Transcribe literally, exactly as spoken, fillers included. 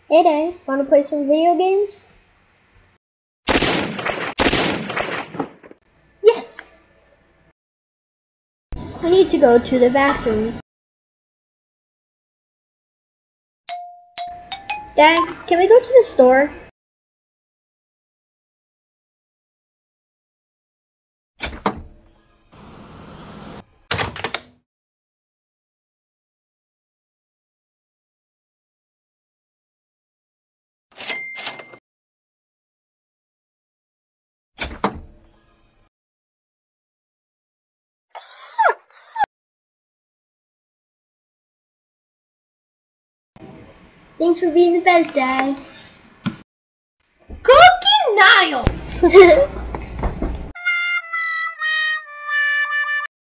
Hey Dad, want to play some video games? Yes! I need to go to the bathroom. Dad, can we go to the store? Thanks for being the best, Dad. Cookie Niles!